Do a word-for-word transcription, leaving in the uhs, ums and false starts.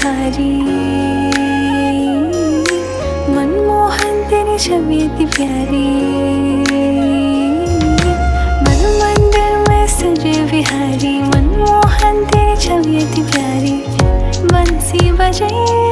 बिहारी, मनमोहन तेरी छवि इतनी प्यारी। मन मंदिर में सजे बिहारी, मनमोहन तेरी छवि इतनी प्यारी। बंसी बजे